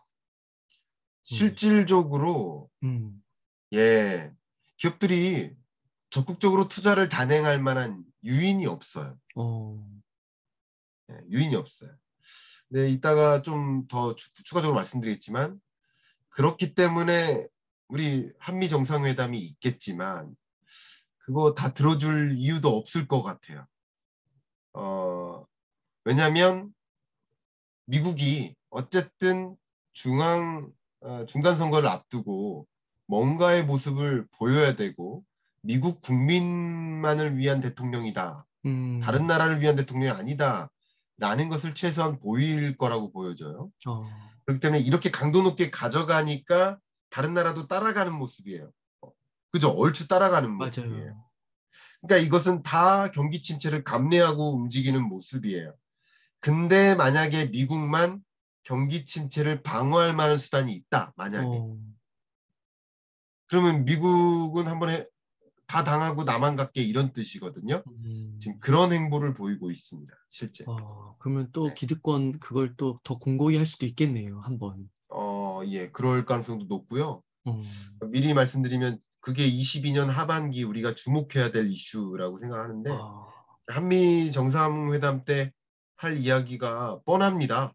Speaker 1: 음,
Speaker 2: 실질적으로
Speaker 1: 음,
Speaker 2: 예 기업들이 적극적으로 투자를 단행할 만한 유인이 없어요.
Speaker 1: 어,
Speaker 2: 예, 유인이 없어요. 네, 이따가 좀 더 추가적으로 말씀드리겠지만 그렇기 때문에 우리 한미 정상회담이 있겠지만 그거 다 들어줄 이유도 없을 것 같아요. 어, 왜냐하면 미국이 어쨌든 중앙 어, 중간 선거를 앞두고 뭔가의 모습을 보여야 되고 미국 국민만을 위한 대통령이다. 다른
Speaker 1: 음,
Speaker 2: 나라를 위한 대통령이 아니다. 라는 것을 최소한 보일 거라고 보여져요.
Speaker 1: 어,
Speaker 2: 그렇기 때문에 이렇게 강도 높게 가져가니까 다른 나라도 따라가는 모습이에요. 그죠? 얼추 따라가는 모습이에요.
Speaker 1: 맞아요.
Speaker 2: 그러니까 이것은 다 경기 침체를 감내하고 움직이는 모습이에요. 근데 만약에 미국만 경기 침체를 방어할 만한 수단이 있다. 만약에.
Speaker 1: 어,
Speaker 2: 그러면 미국은 한번 해, 다 당하고 나만 갖게 이런 뜻이거든요. 지금
Speaker 1: 음,
Speaker 2: 그런 행보를 보이고 있습니다. 실제.
Speaker 1: 어, 그러면 또
Speaker 2: 네.
Speaker 1: 기득권 그걸 또 더 공고히 할 수도 있겠네요, 한번.
Speaker 2: 어, 예, 그럴 가능성도 높고요.
Speaker 1: 음,
Speaker 2: 미리 말씀드리면 그게 이십이 년 하반기 우리가 주목해야 될 이슈라고 생각하는데
Speaker 1: 아,
Speaker 2: 한미 정상회담 때 할 이야기가 뻔합니다.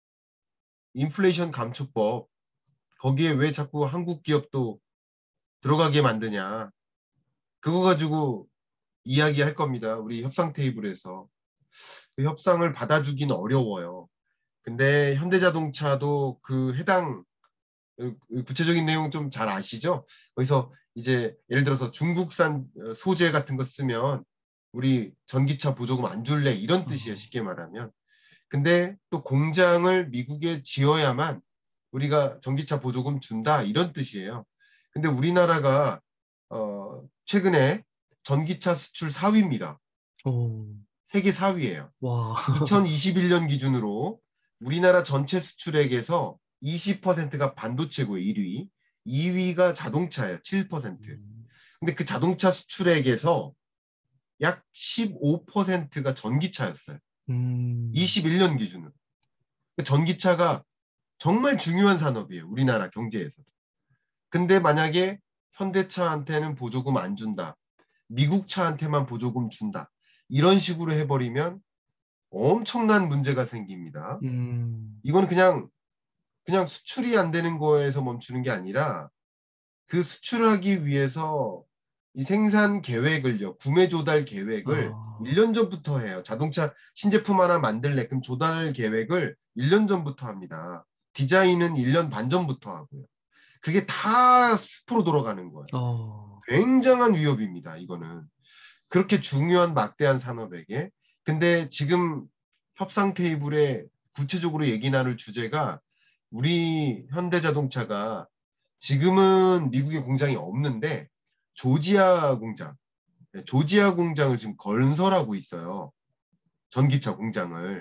Speaker 2: 인플레이션 감축법. 거기에 왜 자꾸 한국 기업도 들어가게 만드냐. 그거 가지고 이야기할 겁니다. 우리 협상 테이블에서. 그 협상을 받아주긴 어려워요. 근데 현대자동차도 그 해당 구체적인 내용 좀 잘 아시죠? 거기서 이제 예를 들어서 중국산 소재 같은 거 쓰면 우리 전기차 보조금 안 줄래 이런 뜻이에요.
Speaker 1: 어,
Speaker 2: 쉽게 말하면. 근데 또 공장을 미국에 지어야만 우리가 전기차 보조금 준다 이런 뜻이에요. 근데 우리나라가 어, 최근에 전기차 수출 사 위입니다.
Speaker 1: 어,
Speaker 2: 세계 사 위예요.
Speaker 1: 와,
Speaker 2: 이천이십일 년 기준으로 우리나라 전체 수출액에서 이십 퍼센트가 반도체고 일 위, 이 위가 자동차예요. 칠 퍼센트.
Speaker 1: 음,
Speaker 2: 근데 그 자동차 수출액에서 약 십오 퍼센트가 전기차였어요.
Speaker 1: 음,
Speaker 2: 이십일 년 기준으로. 그 전기차가 정말 중요한 산업이에요. 우리나라 경제에서도. 근데 만약에 현대차한테는 보조금 안 준다. 미국 차한테만 보조금 준다. 이런 식으로 해버리면 엄청난 문제가 생깁니다.
Speaker 1: 음,
Speaker 2: 이거는 그냥 그냥 수출이 안 되는 거에서 멈추는 게 아니라 그 수출하기 위해서 이 생산 계획을요, 구매 조달 계획을 일 년
Speaker 1: 아,
Speaker 2: 전부터 해요. 자동차 신제품 하나 만들래. 그럼 조달 계획을 일 년 전부터 합니다. 디자인은 일 년 반 전부터 하고요. 그게 다 수포로 돌아가는 거예요.
Speaker 1: 어,
Speaker 2: 굉장한 위협입니다. 이거는. 그렇게 중요한 막대한 산업에게. 근데 지금 협상 테이블에 구체적으로 얘기 나눌 주제가 우리 현대자동차가 지금은 미국에 공장이 없는데 조지아 공장, 네, 조지아 공장을 지금 건설하고 있어요. 전기차 공장을.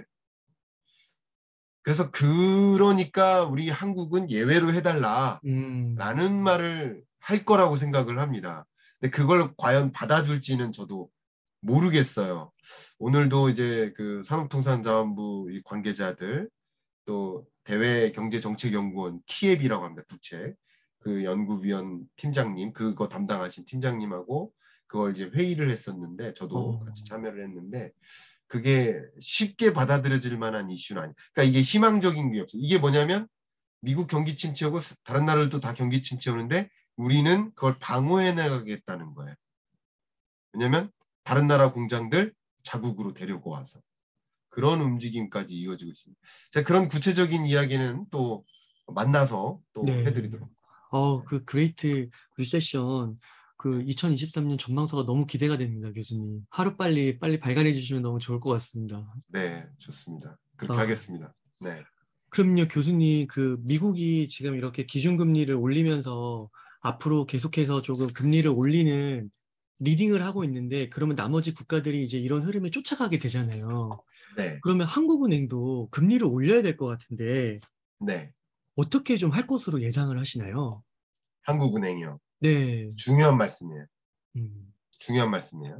Speaker 2: 그래서 그러니까 우리 한국은 예외로 해달라라는
Speaker 1: 음,
Speaker 2: 말을 할 거라고 생각을 합니다. 근데 그걸 과연 받아줄지는 저도 모르겠어요. 오늘도 이제 그 산업통상자원부 이 관계자들 또 대외경제정책연구원 키앱이라고 합니다. 국책. 그 연구위원 팀장님, 그거 담당하신 팀장님하고 그걸 이제 회의를 했었는데 저도
Speaker 1: 어,
Speaker 2: 같이 참여를 했는데 그게 쉽게 받아들여질 만한 이슈는 아니에요. 그러니까 이게 희망적인 게 없어요. 이게 뭐냐면 미국 경기 침체고 다른 나라들도 다 경기 침체 오는데 우리는 그걸 방어해 나가겠다는 거예요. 왜냐면 다른 나라 공장들 자국으로 데리고 와서 그런 움직임까지 이어지고 있습니다. 제가 그런 구체적인 이야기는 또 만나서 또
Speaker 1: 네.
Speaker 2: 해드리도록
Speaker 1: 어,
Speaker 2: 하겠습니다.
Speaker 1: 그 그레이트 리세션 그 이천이십삼 년 전망서가 너무 기대가 됩니다, 교수님. 하루빨리 빨리 발간해 주시면 너무 좋을 것 같습니다.
Speaker 2: 네, 좋습니다. 그렇게
Speaker 1: 아,
Speaker 2: 하겠습니다. 네,
Speaker 1: 그럼요, 교수님. 그 미국이 지금 이렇게 기준금리를 올리면서 앞으로 계속해서 조금 금리를 올리는 리딩을 하고 있는데 그러면 나머지 국가들이 이제 이런 흐름에 쫓아가게 되잖아요.
Speaker 2: 네,
Speaker 1: 그러면 한국은행도 금리를 올려야 될 것 같은데
Speaker 2: 네.
Speaker 1: 어떻게 좀 할 것으로 예상을 하시나요?
Speaker 2: 한국은행이요.
Speaker 1: 네.
Speaker 2: 중요한 말씀이에요.
Speaker 1: 음.
Speaker 2: 중요한 말씀이에요.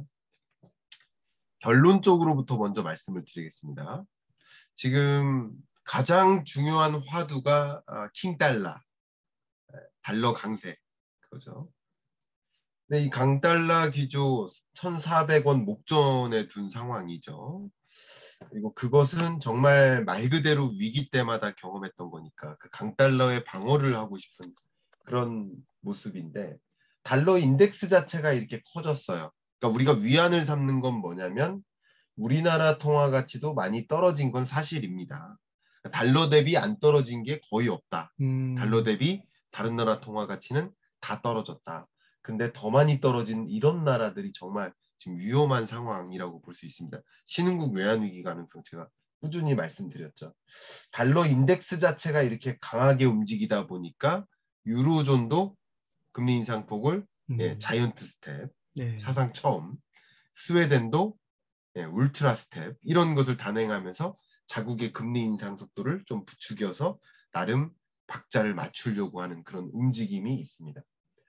Speaker 2: 결론적으로부터 먼저 말씀을 드리겠습니다. 지금 가장 중요한 화두가 아, 킹달러, 달러 강세 그거죠. 근데 이 강달러 기조 천사백 원 목전에 둔 상황이죠. 그리고 그것은 정말 말 그대로 위기 때마다 경험했던 거니까 그 강달러의 방어를 하고 싶은 그런 모습인데 달러 인덱스 자체가 이렇게 커졌어요. 그러니까 우리가 위안을 삼는 건 뭐냐면 우리나라 통화 가치도 많이 떨어진 건 사실입니다. 달러 대비 안 떨어진 게 거의 없다. 달러
Speaker 1: 음.
Speaker 2: 대비 다른 나라 통화 가치는 다 떨어졌다. 근데 더 많이 떨어진 이런 나라들이 정말 지금 위험한 상황이라고 볼 수 있습니다. 신흥국 외환 위기 가능성 제가 꾸준히 말씀드렸죠. 달러 인덱스 자체가 이렇게 강하게 움직이다 보니까 유로존도 금리 인상폭을 예,
Speaker 1: 음.
Speaker 2: 자이언트 스텝
Speaker 1: 네.
Speaker 2: 사상 처음 스웨덴도 예, 울트라 스텝 이런 것을 단행하면서 자국의 금리 인상 속도를 좀 부추겨서 나름 박자를 맞추려고 하는 그런 움직임이 있습니다.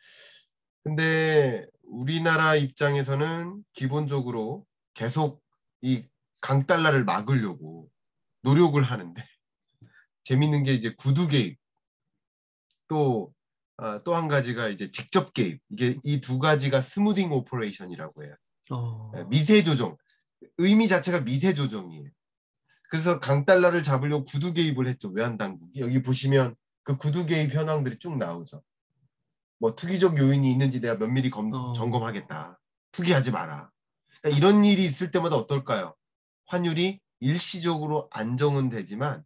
Speaker 2: 근데 우리나라 입장에서는 기본적으로 계속 이 강달러를 막으려고 노력을 하는데 재밌는 게 이제 구두 개입 또 아, 또 한 가지가 이제 직접 개입 이게 이 두 가지가 스무딩 오퍼레이션이라고 해요. 예,
Speaker 1: 어.
Speaker 2: 미세 조정 의미 자체가 미세 조정이에요. 그래서 강달러를 잡으려고 구두 개입을 했죠. 외환당국이. 여기 보시면 그 구두 개입 현황들이 쭉 나오죠. 뭐 투기적 요인이 있는지 내가 면밀히 검,
Speaker 1: 어.
Speaker 2: 점검하겠다. 투기하지 마라. 그러니까 이런 일이 있을 때마다 어떨까요? 환율이 일시적으로 안정은 되지만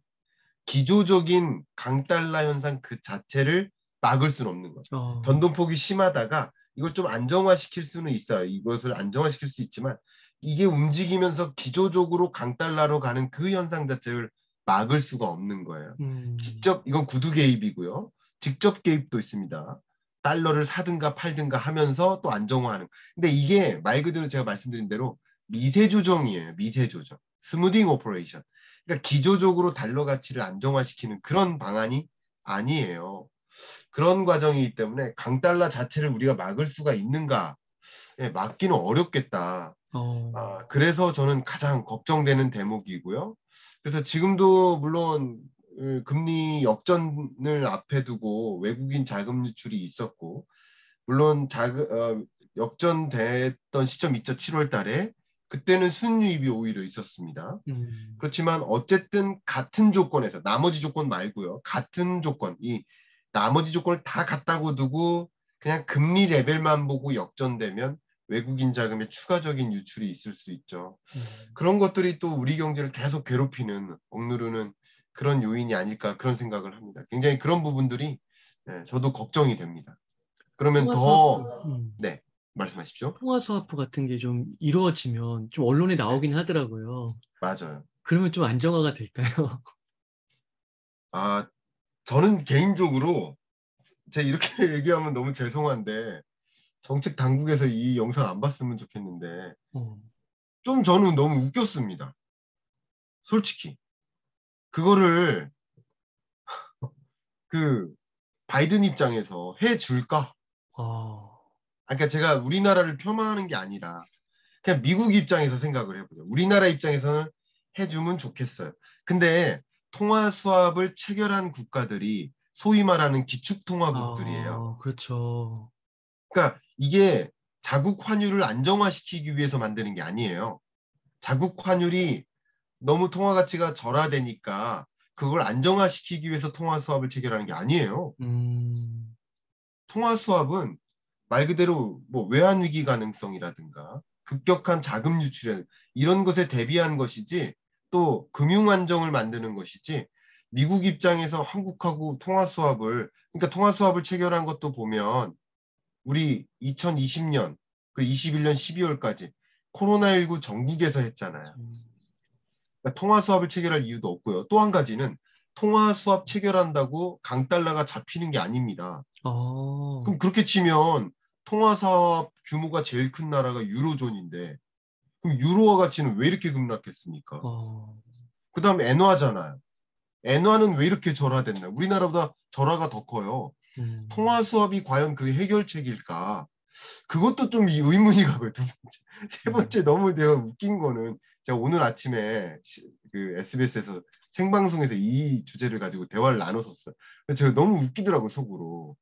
Speaker 2: 기조적인 강달러 현상 그 자체를 막을 수는 없는 거예요.
Speaker 1: 어.
Speaker 2: 변동폭이 심하다가 이걸 좀 안정화시킬 수는 있어요. 이것을 안정화시킬 수 있지만 이게 움직이면서 기조적으로 강달러로 가는 그 현상 자체를 막을 수가 없는 거예요.
Speaker 1: 음.
Speaker 2: 직접 이건 구두 개입이고요. 직접 개입도 있습니다. 달러를 사든가 팔든가 하면서 또 안정화하는. 근데 이게 말 그대로 제가 말씀드린 대로 미세 조정이에요. 미세 조정. 스무딩 오퍼레이션. 그러니까 기조적으로 달러 가치를 안정화시키는 그런 방안이 아니에요. 그런 과정이기 때문에 강달러 자체를 우리가 막을 수가 있는가? 예, 막기는 어렵겠다.
Speaker 1: 어.
Speaker 2: 아, 그래서 저는 가장 걱정되는 대목이고요. 그래서 지금도 물론 음, 금리 역전을 앞에 두고 외국인 자금 유출이 있었고, 물론 자금, 어, 역전됐던 시점 있죠. 칠월 달에. 그때는 순유입이 오히려 있었습니다.
Speaker 1: 음.
Speaker 2: 그렇지만 어쨌든 같은 조건에서 나머지 조건 말고요. 같은 조건, 이 나머지 조건을 다 갖다고 두고 그냥 금리 레벨만 보고 역전되면 외국인 자금의 추가적인 유출이 있을 수 있죠.
Speaker 1: 음.
Speaker 2: 그런 것들이 또 우리 경제를 계속 괴롭히는, 억누르는 그런 요인이 아닐까 그런 생각을 합니다. 굉장히 그런 부분들이 예, 저도 걱정이 됩니다. 그러면
Speaker 1: 통화스와프.
Speaker 2: 더,
Speaker 1: 음.
Speaker 2: 네, 말씀하십시오.
Speaker 1: 통화스와프 같은 게 좀 이루어지면 좀 언론에
Speaker 2: 네,
Speaker 1: 나오긴 하더라고요.
Speaker 2: 맞아요.
Speaker 1: 그러면 좀 안정화가 될까요?
Speaker 2: 아, 저는 개인적으로 제가 이렇게 얘기하면 너무 죄송한데 정책 당국에서 이 영상 안 봤으면 좋겠는데
Speaker 1: 어.
Speaker 2: 좀 저는 너무 웃겼습니다. 솔직히. 그거를 그 바이든 입장에서 해줄까?
Speaker 1: 어.
Speaker 2: 아, 그러니까 제가 우리나라를 폄하하는 게 아니라 그냥 미국 입장에서 생각을 해보죠. 우리나라 입장에서는 해주면 좋겠어요. 근데 통화 수합을 체결한 국가들이 소위 말하는 기축통화국들이에요.
Speaker 1: 아, 그렇죠.
Speaker 2: 그러니까 이게 자국 환율을 안정화시키기 위해서 만드는 게 아니에요. 자국 환율이 너무 통화 가치가 절하되니까 그걸 안정화시키기 위해서 통화 수합을 체결하는 게 아니에요.
Speaker 1: 음,
Speaker 2: 통화 수합은 말 그대로 뭐 외환 위기 가능성이라든가 급격한 자금 유출 이런 것에 대비한 것이지 또 금융 안정을 만드는 것이지 미국 입장에서 한국하고 통화 수합을 그러니까 통화 수합을 체결한 것도 보면 우리 이천이십 년 그리고 이십일 년 십이 월까지 코로나십구 전국에서 했잖아요.
Speaker 1: 참,
Speaker 2: 그러니까 통화 수합을 체결할 이유도 없고요. 또 한 가지는 통화 수합 체결한다고 강달러가 잡히는 게 아닙니다.
Speaker 1: 어,
Speaker 2: 그럼 그렇게 치면 통화 사업 규모가 제일 큰 나라가 유로존인데 그럼 유로화 가치는 왜 이렇게 급락했습니까?
Speaker 1: 어,
Speaker 2: 그 다음에 엔화잖아요. 엔화는 왜 이렇게 절하됐나요? 우리나라보다 절하가 더 커요.
Speaker 1: 음,
Speaker 2: 통화 수합이 과연 그 해결책일까? 그것도 좀 의문이 가고요. 두 번째. 세
Speaker 1: 음,
Speaker 2: 번째 너무 내가 웃긴 거는 제가 오늘 아침에 그 에스비에스에서 생방송에서 이 주제를 가지고 대화를 나눴었어요. 제가 너무 웃기더라고 속으로.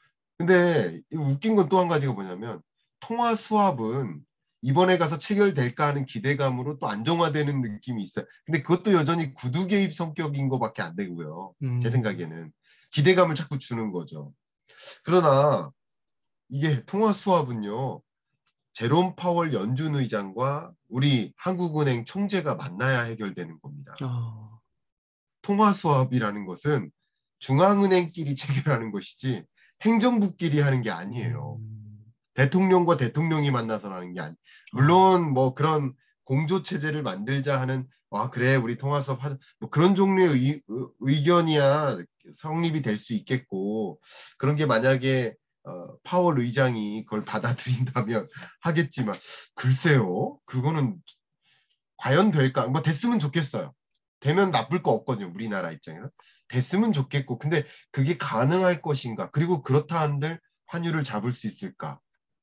Speaker 2: 근데 웃긴 건 또 한 가지가 뭐냐면 통화 수합은 이번에 가서 체결될까 하는 기대감으로 또 안정화되는 느낌이 있어요. 근데 그것도 여전히 구두 개입 성격인 것밖에 안 되고요. 제
Speaker 1: 음,
Speaker 2: 생각에는 기대감을 자꾸 주는 거죠. 그러나 이게 통화 수합은요. 제롬 파월 연준 의장과 우리 한국은행 총재가 만나야 해결되는 겁니다.
Speaker 1: 어,
Speaker 2: 통화 수합이라는 것은 중앙은행끼리 체결하는 것이지 행정부끼리 하는 게 아니에요.
Speaker 1: 음,
Speaker 2: 대통령과 대통령이 만나서 하는 게 아니.
Speaker 1: 어,
Speaker 2: 물론 뭐 그런 공조 체제를 만들자 하는 아 그래 우리 통화 수업 하자 뭐 그런 종류의 의, 의견이야 성립이 될 수 있겠고 그런 게 만약에 어, 파월 의장이 그걸 받아들인다면 하겠지만 글쎄요 그거는 과연 될까 뭐 됐으면 좋겠어요. 되면 나쁠 거 없거든요 우리나라 입장에는 됐으면 좋겠고 근데 그게 가능할 것인가 그리고 그렇다 한들 환율을 잡을 수 있을까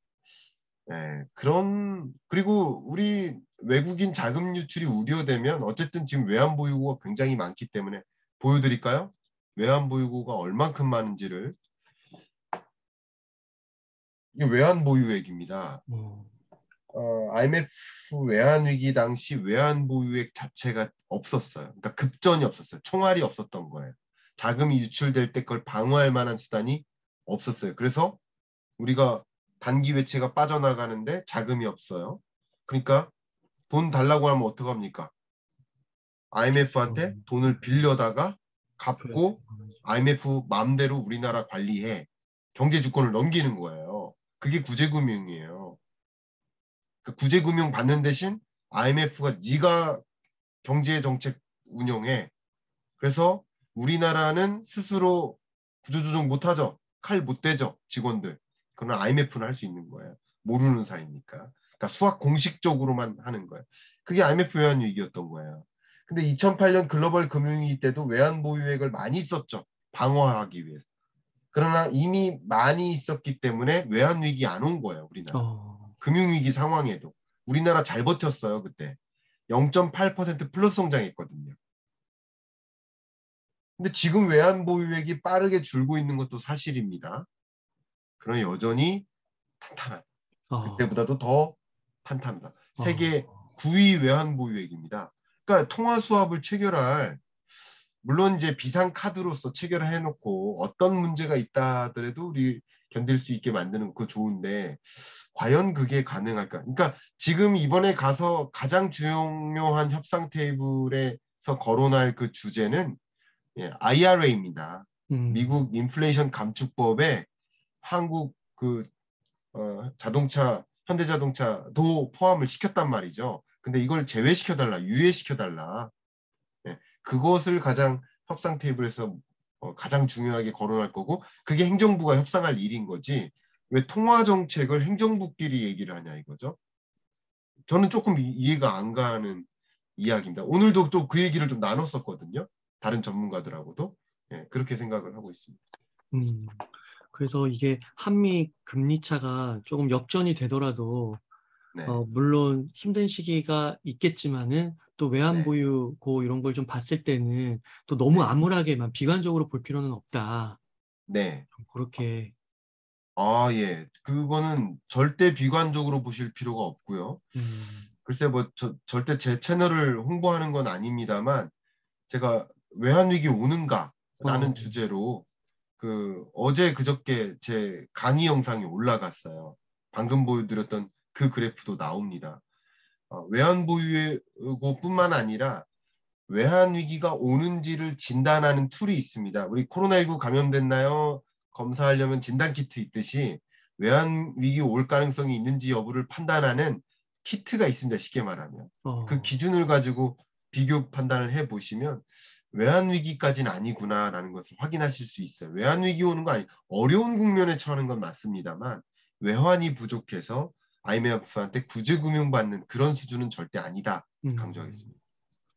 Speaker 2: 네, 그런 그리고 우리 외국인 자금 유출이 우려되면 어쨌든 지금 외환 보유고가 굉장히 많기 때문에 보여드릴까요? 외환 보유고가 얼만큼 많은지를 이게 외환 보유액입니다.
Speaker 1: 어,
Speaker 2: 어, 아이엠에프 외환 위기 당시 외환 보유액 자체가 없었어요. 그러니까 급전이 없었어요. 총알이 없었던 거예요. 자금이 유출될 때 그걸 방어할 만한 수단이 없었어요. 그래서 우리가 단기 외채가 빠져나가는데 자금이 없어요. 그러니까 돈 달라고 하면 어떡합니까?
Speaker 1: 그렇죠.
Speaker 2: 아이엠에프한테 돈을 빌려다가
Speaker 1: 줘야
Speaker 2: 갚고
Speaker 1: 되는 거죠.
Speaker 2: 아이엠에프 마음대로 우리나라 관리해. 경제 주권을 넘기는 거예요. 그게 구제금융이에요. 그 구제금융 받는 대신 아이엠에프가 네가 경제 정책 운영해. 그래서 우리나라는 스스로 구조조정 못하죠. 칼 못 대죠. 직원들. 그러나 아이엠에프는 할 수 있는 거예요. 모르는 사이니까. 그러니까 수학 공식적으로만 하는 거예요. 그게 아이엠에프 외환위기였던 거예요. 근데 이천팔 년 글로벌 금융위기 때도 외환 보유액을 많이 썼죠. 방어하기 위해서. 그러나 이미 많이 있었기 때문에 외환위기 안 온 거예요. 우리나라.
Speaker 1: 어,
Speaker 2: 금융위기 상황에도. 우리나라 잘 버텼어요. 그때. 영 점 팔 퍼센트 플러스 성장했거든요. 근데 지금 외환 보유액이 빠르게 줄고 있는 것도 사실입니다. 그러나 여전히 탄탄한.
Speaker 1: 어,
Speaker 2: 그때보다도 더 탄탄하다. 세계
Speaker 1: 어,
Speaker 2: 구 위 외환 보유액입니다. 그러니까 통화 수합을 체결할 물론 이제 비상 카드로서 체결을 해놓고 어떤 문제가 있다 하더라도 우리 견딜 수 있게 만드는 거 좋은데 과연 그게 가능할까? 그러니까 지금 이번에 가서 가장 중요한 협상 테이블에서 거론할 그 주제는 예, 아이알에이입니다.
Speaker 1: 음,
Speaker 2: 미국 인플레이션 감축법에 한국 그 어, 자동차 현대자동차도 포함을 시켰단 말이죠. 근데 이걸 제외시켜달라, 유예시켜달라. 예, 그것을 가장 협상 테이블에서 어, 가장 중요하게 거론할 거고 그게 행정부가 협상할 일인 거지. 왜 통화 정책을 행정부끼리 얘기를 하냐 이거죠. 저는 조금 이- 이해가 안 가는 이야기입니다. 오늘도 또 그 얘기를 좀 나눴었거든요. 다른 전문가들하고도. 예, 그렇게 생각을 하고 있습니다.
Speaker 1: 음. 그래서 이게 한미 금리 차가 조금 역전이 되더라도
Speaker 2: 네.
Speaker 1: 어, 물론 힘든 시기가 있겠지만은 또 외환
Speaker 2: 네.
Speaker 1: 보유고 이런 걸 좀 봤을 때는 또 너무
Speaker 2: 네.
Speaker 1: 암울하게만 비관적으로 볼 필요는 없다.
Speaker 2: 네.
Speaker 1: 좀 그렇게.
Speaker 2: 아, 예. 그거는 절대 비관적으로 보실 필요가 없고요.
Speaker 1: 음,
Speaker 2: 글쎄 뭐 저, 절대 제 채널을 홍보하는 건 아닙니다만 제가 외환위기 오는가라는
Speaker 1: 어,
Speaker 2: 주제로 그 어제 그저께 제 강의 영상이 올라갔어요. 방금 보여드렸던 그 그래프도 나옵니다. 어, 외환 보유고뿐만 아니라 외환 위기가 오는지를 진단하는 툴이 있습니다. 우리 코로나십구 감염됐나요? 검사하려면 진단키트 있듯이 외환 위기 올 가능성이 있는지 여부를 판단하는 키트가 있습니다. 쉽게 말하면. 그
Speaker 1: 어,
Speaker 2: 기준을 가지고 비교 판단을 해 보시면 외환 위기까지는 아니구나라는 것을 확인하실 수 있어요. 외환 위기 오는 거 아니 어려운 국면에 처하는 건 맞습니다만 외환이 부족해서 아이엠에프한테 구제금융 받는 그런 수준은 절대 아니다
Speaker 1: 음.
Speaker 2: 강조하겠습니다.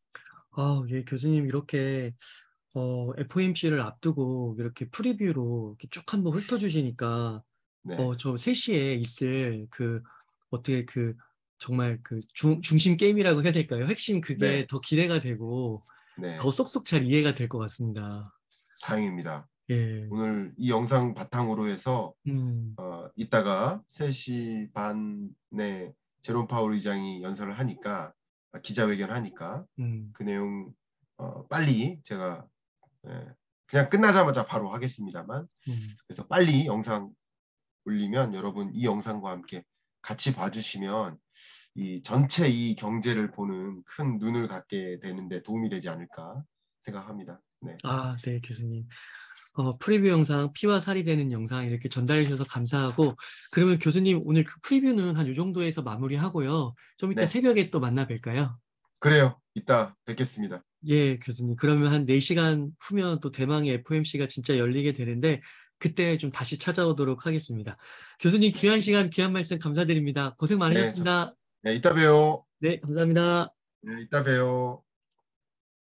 Speaker 1: 아, 예, 교수님 이렇게 어, 에프오엠씨를 앞두고 이렇게 프리뷰로 이렇게 쭉 한번 훑어주시니까
Speaker 2: 네,
Speaker 1: 어, 저 세 시에 있을 그 어떻게 그 정말 그 중, 중심 게임이라고 해야 될까요? 핵심 그게
Speaker 2: 네,
Speaker 1: 더 기대가 되고 더
Speaker 2: 네.
Speaker 1: 쏙쏙 잘 이해가 될 것 같습니다.
Speaker 2: 다행입니다.
Speaker 1: 예.
Speaker 2: 오늘 이 영상 바탕으로 해서
Speaker 1: 음,
Speaker 2: 어, 이따가 세 시 반에 제롬 파월 의장이 연설을 하니까 아, 기자회견 하니까
Speaker 1: 음,
Speaker 2: 그 내용 어, 빨리 제가 예, 그냥 끝나자마자 바로 하겠습니다만
Speaker 1: 음.
Speaker 2: 그래서 빨리 영상 올리면 여러분 이 영상과 함께 같이 봐주시면 이 전체 이 경제를 보는 큰 눈을 갖게 되는데 도움이 되지 않을까 생각합니다. 네,
Speaker 1: 아, 네, 교수님. 어, 프리뷰 영상, 피와 살이 되는 영상 이렇게 전달해 주셔서 감사하고, 그러면 교수님 오늘 그 프리뷰는 한 이 정도에서 마무리하고요. 좀 이따
Speaker 2: 네,
Speaker 1: 새벽에 또 만나 뵐까요?
Speaker 2: 그래요. 이따 뵙겠습니다.
Speaker 1: 예, 교수님. 그러면 한 네 시간 후면 또 대망의 에프오엠씨가 진짜 열리게 되는데, 그때 좀 다시 찾아오도록 하겠습니다. 교수님
Speaker 2: 네,
Speaker 1: 귀한 시간, 귀한 말씀 감사드립니다. 고생
Speaker 2: 네, 저,
Speaker 1: 많으셨습니다.
Speaker 2: 네, 이따 봬요.
Speaker 1: 네, 감사합니다.
Speaker 2: 네, 이따 봬요.